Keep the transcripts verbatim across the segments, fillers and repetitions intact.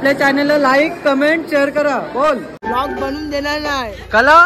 आपल्या चॅनलला like comment share करा. बोल. ब्लॉग बनवून देणार नाही कला.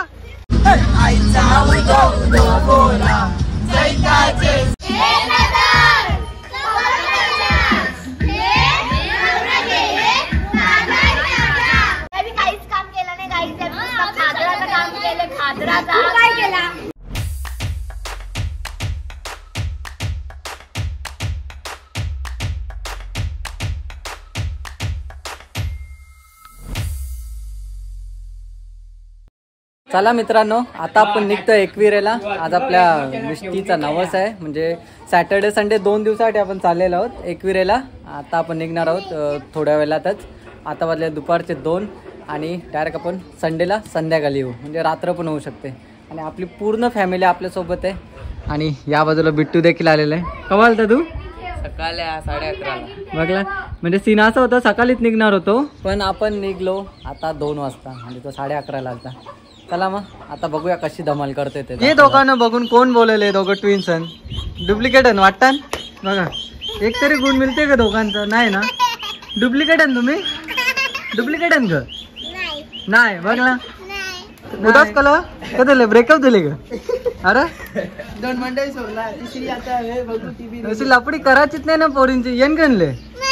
चला मित्रांनो, आता आपण निघतो एकविरेला. आज आपल्या मिष्टीचा नवस आहे, म्हणजे सॅटर्डे संडे दोन दिवसासाठी आपण चाललेलो आहोत एकविरेला. आता आपण निघणार आहोत थोड्या वेळातच. आता वाजले दुपारचे दोन आणि डायरेक्ट आपण संडेला संध्याकाळी येऊ, म्हणजे रात्र पण होऊ शकते. आणि आपली पूर्ण फॅमिली आपल्यासोबत आहे. आणि या बाजूला बिट्टू देखील आलेला आहे. कमाल तर तू सकाळी साडे अकराला बघला, म्हणजे सीन असा होता सकाळीच निघणार होतो, पण आपण निघलो आता दोन वाजता, म्हणजे तो साडे अकराला आलता. चला मग आता बघूया कशी धमाल करते ते. हे दोघांना बघून कोण बोलले? दोघं ट्विन्स डुप्लिकेट आहे वाटतात. बघा एक तरी गुण मिळते का दोघांचं? नाही ना, डुप्लिकेट आहे तुम्ही. डुप्लिकेट आहे का? नाही. बघला उदास कला का दिले? ब्रेकअप दिले का? अरे दोन मंडळी सोडला, तिसरी आता हे बघू टीव्ही. अशी लपडी करायचीच नाही ना पोरींची. येन गणले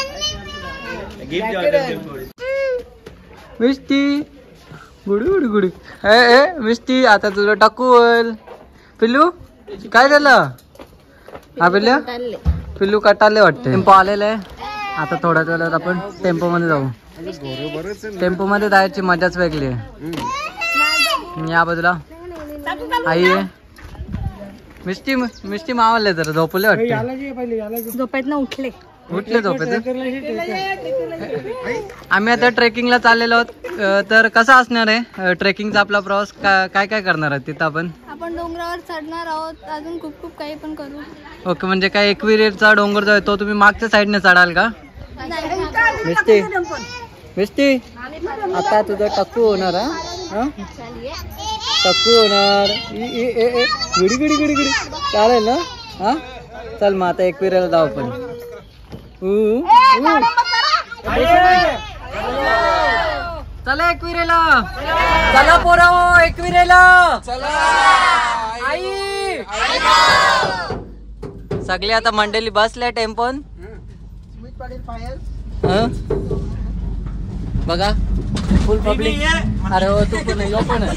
मिष्टी गुडी गुडी गुडी. ए ए मिष्टी, आता तुला टाकूल. पिल्लू काय झालं? हा पिल्लू पिल्लू कटाले वाटते. टेम्पो आलेला आहे. आता थोड्याच वेळात आपण टेम्पो मध्ये जाऊ. टेम्पो मध्ये जायची मजाच वेगळी आहे. या बाजूला आई आहे. मिष्टी मिष्टी मावले जरा झोपले वाटते. झोपेत ना उठले उठले झोपेत. आम्ही आता ट्रेकिंगला चाललेलो आहोत. तर कसा असणार आहे ट्रेकिंगचा आपला प्रवास? काय काय करणार आहे तिथं आपण? आपण डोंगरावर चढणार आहोत, अजून खूप खूप काही पण करू. ओके, म्हणजे काय एकविरेचा डोंगर जो आहे तो तुम्ही मागच्या साईडने चढाल का? मिष्टी मिष्टी आता तुझं टक्कू होणार. हा टक्कू होणार. गिडी गिडी गिडी गिडी चालेल ना? हा चल मग आता एकविरेला जाऊ आपण. चला एकविरेला. चला पोराओ एकविरेला. आई सगळे आता मंडळी बसल्या टेम्पोन. बघा फुल पब्लिक. अरे हो तू पण यो पण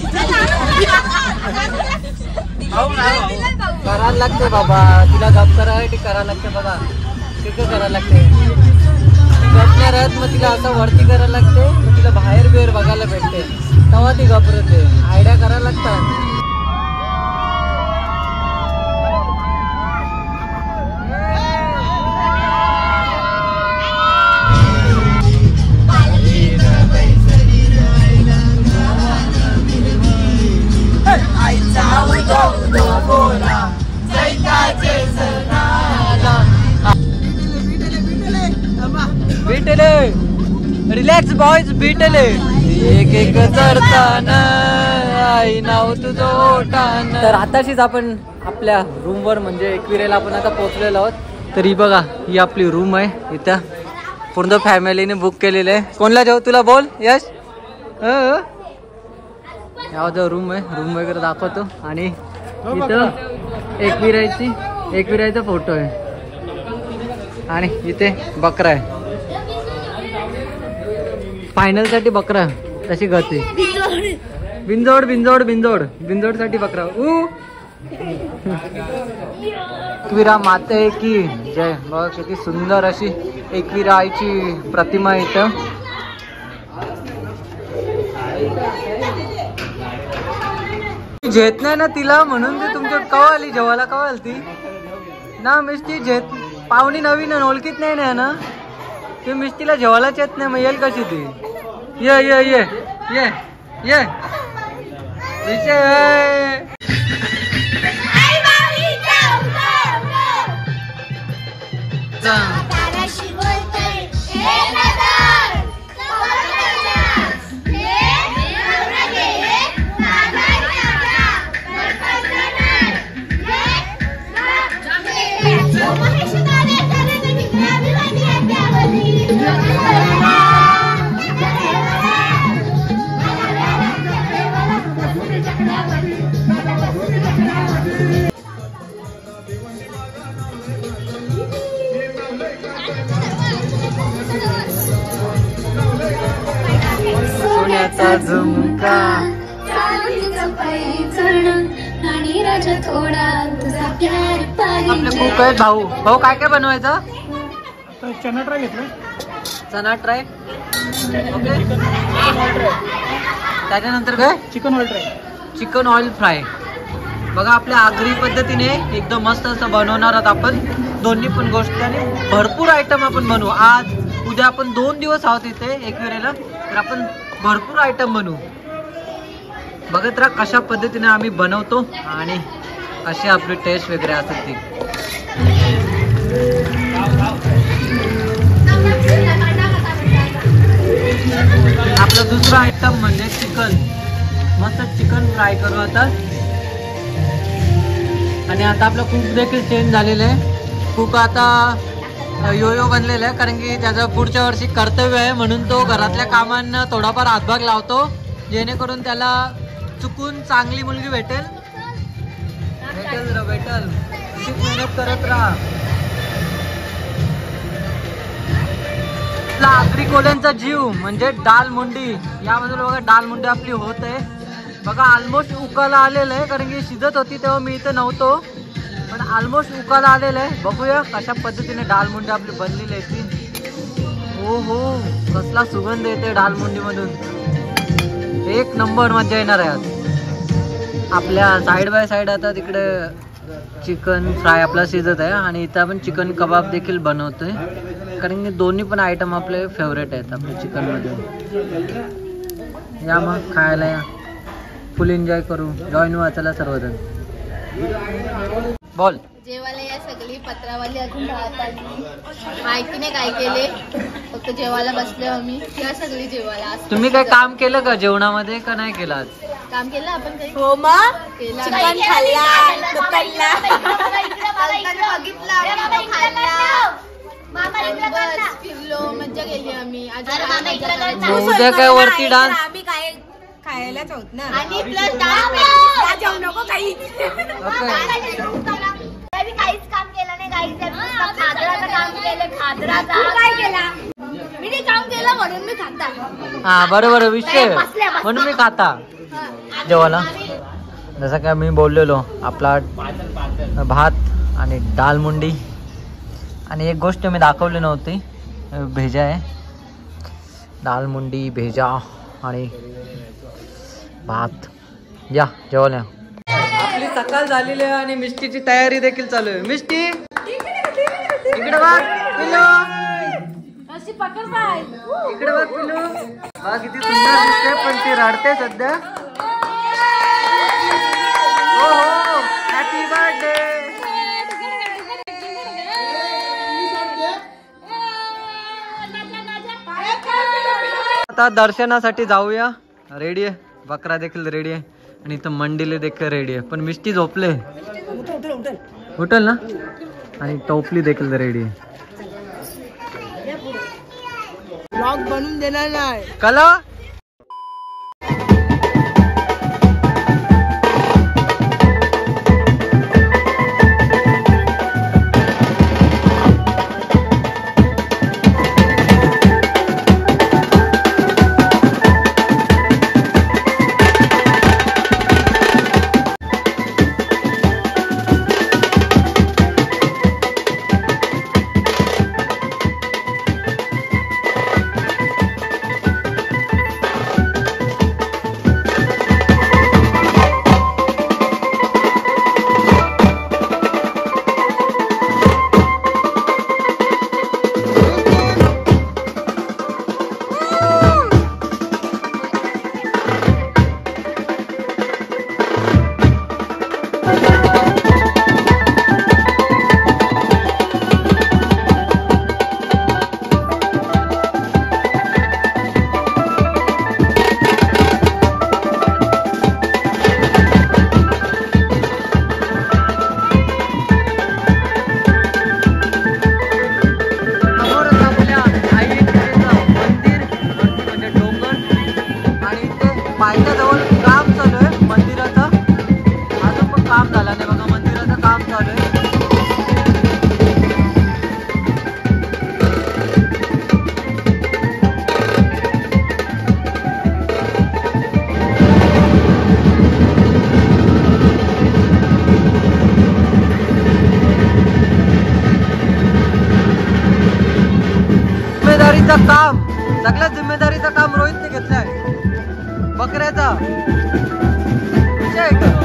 करायला लागते बाबा. तिला गप करायला करायला लागते. बघा तिकडे करायला लागते. गप नाही राहत, मग तिला असं वरती करायला लागते. मग तिला बाहेर बिहेर बघायला भेटते, तेव्हा ती घाबरते. आयडिया करायला लागतात. रिलॅक्स बॉयज बीटले एक एक चढताना आई नाव तुझं ओठान. तर आताशीच आपण आपल्या रूम वर म्हणजे एकविरेला आपण आता पोहोचलेलो आहोत. तर ही बघा ही आपली रूम आहे. इथं पूर्ण फॅमिलीने बुक केलेलं आहे. कोणला जाऊ तुला बोल यश? यावं रूम आहे. रूम वगैरे दाखवतो. आणि इथं एकविरायची एकविरायचा फोटो आहे. आणि इथे बकरा आहे. फायनल साठी बकरा तशी गती. बिंजोड बिंजोड बिंजोड बिंजोड साठी बकरा. ऊ एकविरा माते की जय. बघ किती सुंदर अशी एकविरा आईची प्रतिमा इथं. झेत नाही ना तिला, म्हणून ते तुमच्या कवा आली जेवायला. कवा आली ती ना मिष्टी? झेत पाहुणी नवीन ओळखीत नाही ना ती. मिष्टीला जेवायलाच येत नाही, मग येईल कशी ती? ये ये ये ये ये विषय. सोन्याचा झुमका आपले खूप आहेत भाऊ. भाऊ काय काय बनवायचं? चना ट्राय घेतलं. चना ट्राय. ओके. त्याच्यानंतर काय? Chicken oil try. Chicken oil fry. बघा आपल्या आगरी पद्धतीने एकदम मस्त असं बनवणार आहोत आपण दोन्ही पण गोष्टी आणि भरपूर आयटम आपण बनवू. आज उद्या आपण दोन दिवस आहोत इथे एकविरेला, तर आपण भरपूर आयटम बनवू. बघत राहा कशा पद्धतीने आम्ही बनवतो आणि अशी आपली टेस्ट वगैरे असते ती. आपला दुसरा आयटम म्हणजे चिकन. मस्त चिकन फ्राय करू आता. आणि आता आपलं कुक देखील चेंज झालेलं आहे. कुक आता योयो बनलेला आहे, कारण की त्याचं पुढच्या वर्षी कर्तव्य आहे म्हणून तो घरातल्या कामांना थोडाफार हातभाग लावतो, जेणेकरून त्याला चुकून चांगली मुलगी भेटेल. भेटेल र भेटेल. अशी मेहनत करत राहा. आपला आगरी कोल्यांचा जीव म्हणजे डाल मुंडी. यामध्ये बघा डाल मुंडी आपली होत आहे. बघा ऑलमोस्ट उकाला आलेलं आहे, कारण की शिजत होती तेव्हा मी इथं नव्हतो, पण ऑलमोस्ट उकाला आलेलं आहे. बघूया कशा पद्धतीने डाल मुंडी आपली बनलेली आहे ती. हो हो, कसला सुगंध येते डाल मुंडी मधून. एक नंबर मजा येणार आहे आज. आपल्या साईड बाय साईड आता तिकडे चिकन फ्राय आपला शिजत आहे आणि इथं आपण चिकन कबाब देखील बनवतोय, कारण की दोन्ही पण आयटम आपले फेवरेट आहेत आपल्या चिकनमध्ये. या मग खायला या, फुल एन्जॉय करू. जॉईन व्हा चला सर्वजण. बोल. जेवायला या सगळी पत्रावाली अजून राहतात, माहिती नाही काय केले, फक्त जेवायला बसले आम्ही. या सगळी जेवायला. तुम्ही काय काम केलं का जेवणामध्ये का नाही केलं आज? काम केलं आपण काही. हो मग केलं. चिकन खाल्ला, दुपारला फिरलो, मज्जा केली आम्ही. उद्या काय वरती डान्स? आम्ही काय खायलाच आहोत ना. आणि प्लस डान्स जाऊ नको काही. काहीच काम केलं नाही. काहीच खादराचं काम केलं. खादराचा काय केला? मी नाही काम केलं म्हणून मी खाता. हा बरोबर विषय म्हणून मी खाता जेवायला. जसं काय मी बोललेलो, आपला भात आणि डाल मुंडी. आणि एक गोष्ट मी दाखवली नव्हती, भेजा आहे. डाल मुंडी, भेजा आणि भात. या जेवायला. आपली सकाळ झालेली आहे आणि मिष्टीची तयारी देखील चालू आहे. मिष्टी इकडे बघ पिलू, इकडे बघ पिलू. बघ किती सुंदर दिसते, पण ती रडते सध्या. हो हो, हॅपी बर्थडे. आता दर्शनासाठी जाऊया. रेडी आहे, बकरा देखील रेडी आहे आणि इथं मंडीले देखील रेडी आहे. पण मिष्टी झोपले. उठल ना. आणि टोपली देखील रेडी आहे. ब्लॉग बनवून देणार नाही कला. पायथ्याजवळ काम चालू आहे. मंदिर काम सगळ्यात जिम्मेदारीचं काम रोहितने घेतलंय बकऱ्याचा विषय आहे का?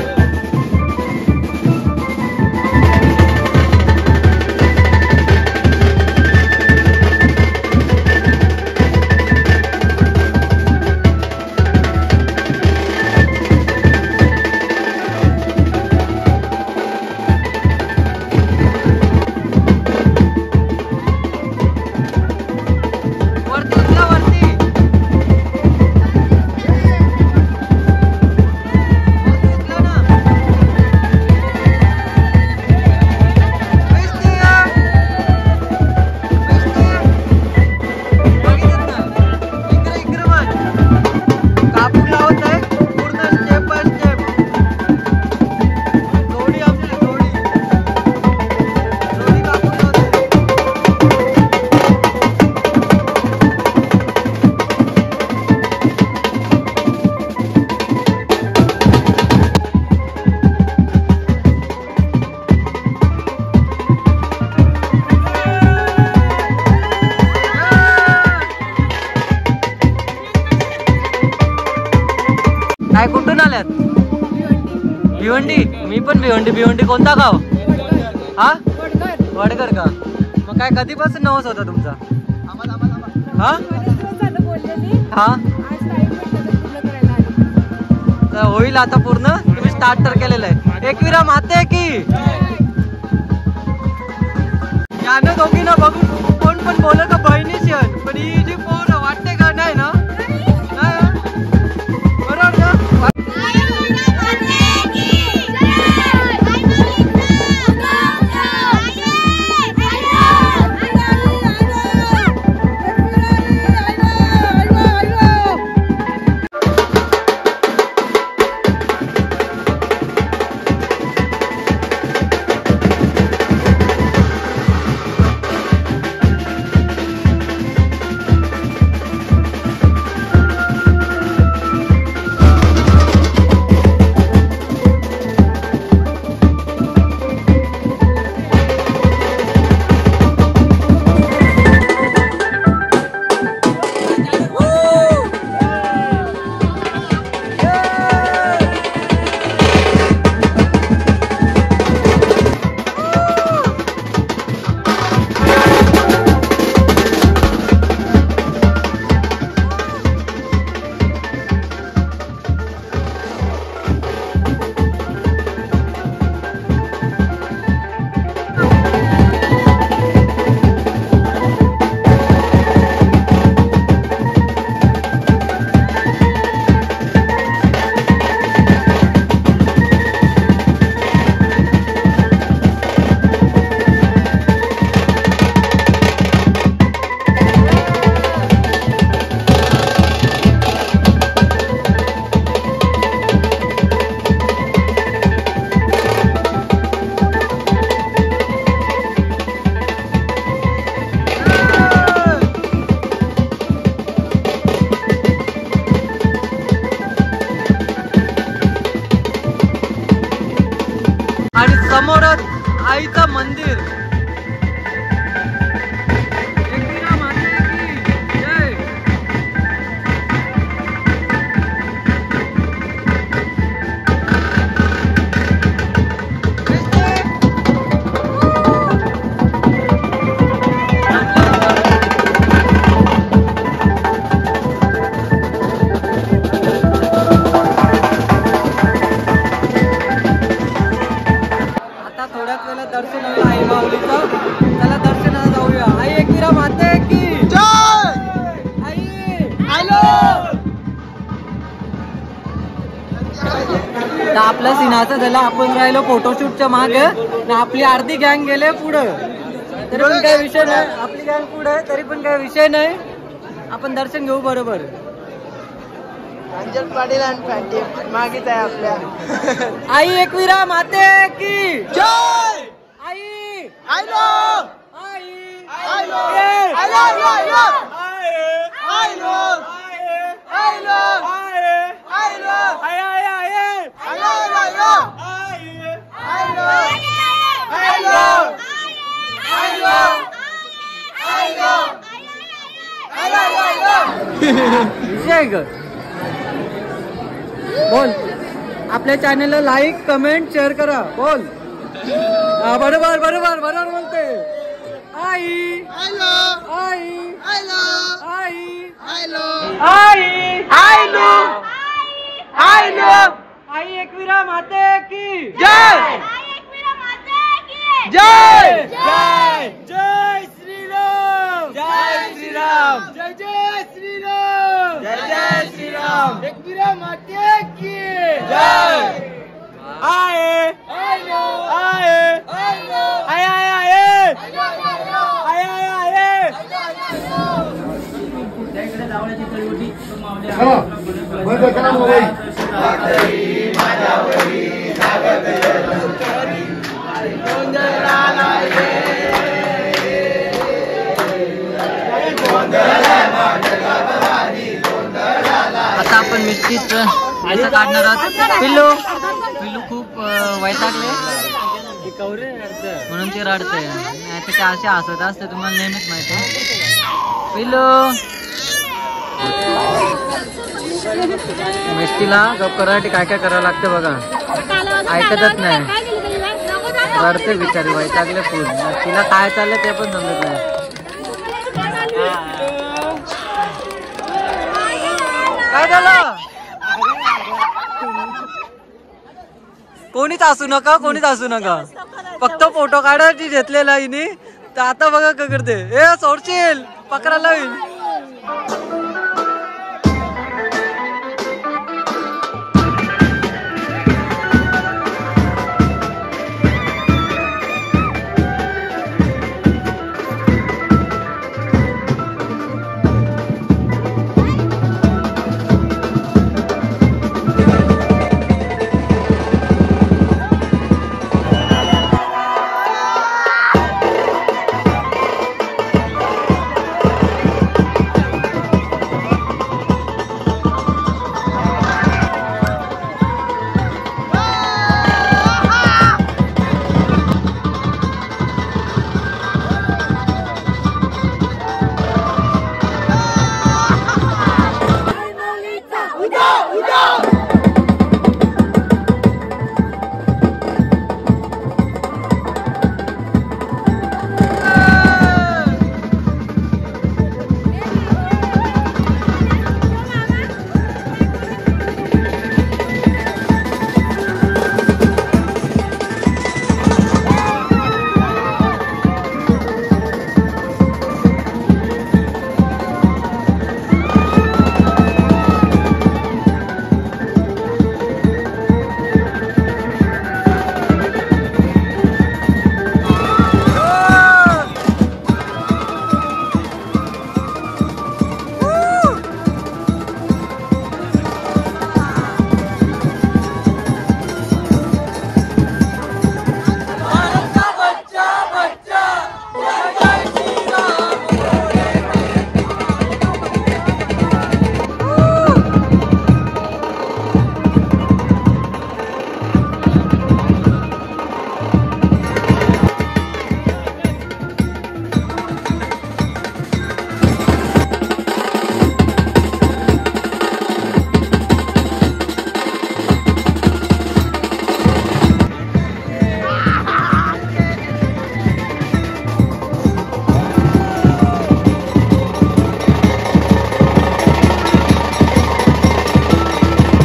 काय कुठून आल्यात? भिवंडी. मी पण भिवंडी. भिवंडी कोणता गाव? हा वडकर का? मग काय कधीपासून नवस होता तुमचा? हा हा तर होईल आता पूर्ण. तुम्ही स्टार्ट तर केलेलं आहे. एकविरा माते की यानं दोघींना बघून कोण पण बोलत का बहिणी शन, पण ही जी पोर वाटते का नाही ना बरोबर ना? समोरच आईचं मंदिर. एकविरा माते की जय. दर्शन होईल आई माऊलीचं. त्याला दर्शनाला जाऊया. आई एकविरा माते की जय. आई हॅलो. आपल्या सिनाचं झालं. आपण राहिलो फोटोशूटच्या मागे. आपली अर्धी गँग गेले पुढं. तरी पण काही विषय नाही. आपली गँग पुढे तरी पण काही विषय नाही. आपण दर्शन घेऊ बरोबर. अंजल पाटील आणि फॅन्टी मागीत आहे आपल्या. आई एकविरा माते की जय. आई हॅलो. आई hello. Hello. Hello. Hello. Hello. Hello. आय आय आय. Hello. Hello. Hello. Hello. Hello. Hello. Hello. ग बोल. आपल्या चॅनलला लाईक कमेंट शेअर करा. बोल. हा बरोबर बरोबर बरोबर बोलते. आई हॅलो आई हॅलो आई हॅलो आई हॅलो हॅलो आई एकविरा माते की जय जय जय जय श्रीराम जय श्रीराम जय जय श्रीराम जय जय श्रीराम एकविरा माते की जय. आए आए आए आए आए आए आए आता आपण मिष्टीच असं काढणार आहोत. पिल्लू पिल्लू खूप अं, वैतागले म्हणून ते रडते. नाही ते असे हसत असते तुम्हाला नेहमीच माहिती आहे. पिल्लू मिष्टीला गप करायसाठी काय काय करावं लागतं बघा. ऐकतच नाही. रडते बिचारी वैतागले फुल. तिला काय चाललंय ते पण समजत नाही. काय झालं. कोणीच असू नका कोणीच असू नका. फक्त फोटो काढायची घेतलेला हिने. तर आता बघा काय करते. ए सोडशील पकडायला होईल.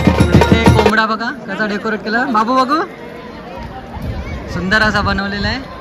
बघा कसा डेकोरेट केला. बाबू बघू सुंदर असा बनवलेला आहे.